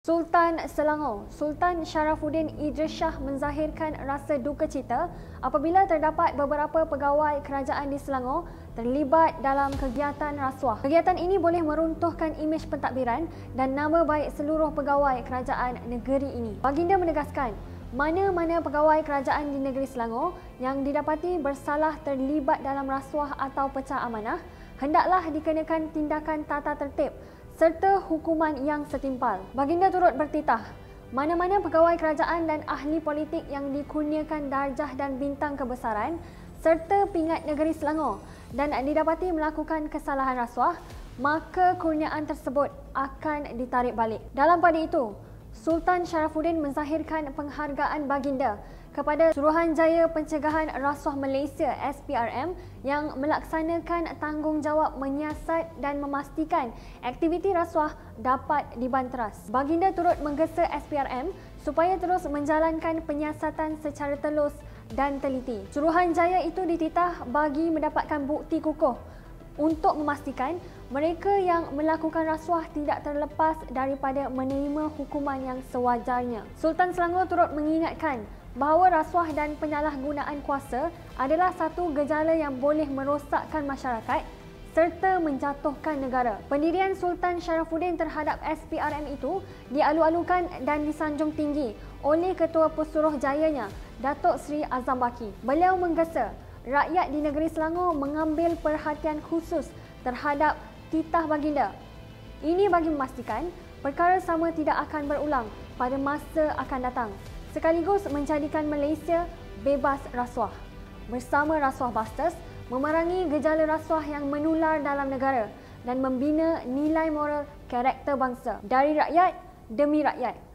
Sultan Selangor, Sultan Sharafuddin Idris Shah menzahirkan rasa duka cita apabila terdapat beberapa pegawai kerajaan di Selangor terlibat dalam kegiatan rasuah. Kegiatan ini boleh meruntuhkan imej pentadbiran dan nama baik seluruh pegawai kerajaan negeri ini. Baginda menegaskan, mana-mana pegawai kerajaan di negeri Selangor yang didapati bersalah terlibat dalam rasuah atau pecah amanah, hendaklah dikenakan tindakan tata tertib serta hukuman yang setimpal. Baginda turut bertitah, mana-mana pegawai kerajaan dan ahli politik yang dikurniakan darjah dan bintang kebesaran serta pingat negeri Selangor dan didapati melakukan kesalahan rasuah, maka kurniaan tersebut akan ditarik balik. Dalam pada itu, Sultan Sharafuddin menzahirkan penghargaan baginda kepada Suruhanjaya Pencegahan Rasuah Malaysia SPRM yang melaksanakan tanggungjawab menyiasat dan memastikan aktiviti rasuah dapat dibanteras. Baginda turut menggesa SPRM supaya terus menjalankan penyiasatan secara telus dan teliti. Suruhanjaya itu dititah bagi mendapatkan bukti kukuh untuk memastikan mereka yang melakukan rasuah tidak terlepas daripada menerima hukuman yang sewajarnya. Sultan Selangor turut mengingatkan bahawa rasuah dan penyalahgunaan kuasa adalah satu gejala yang boleh merosakkan masyarakat serta menjatuhkan negara. Pendirian Sultan Sharafuddin terhadap SPRM itu dialu-alukan dan disanjung tinggi oleh Ketua Pesuruhjayanya, Datuk Seri Azam Baki. Beliau menggesa rakyat di negeri Selangor mengambil perhatian khusus terhadap titah baginda. Ini bagi memastikan perkara sama tidak akan berulang pada masa akan datang, sekaligus menjadikan Malaysia bebas rasuah. Bersama Rasuah Busters, memerangi gejala rasuah yang menular dalam negara dan membina nilai moral karakter bangsa. Dari rakyat, demi rakyat.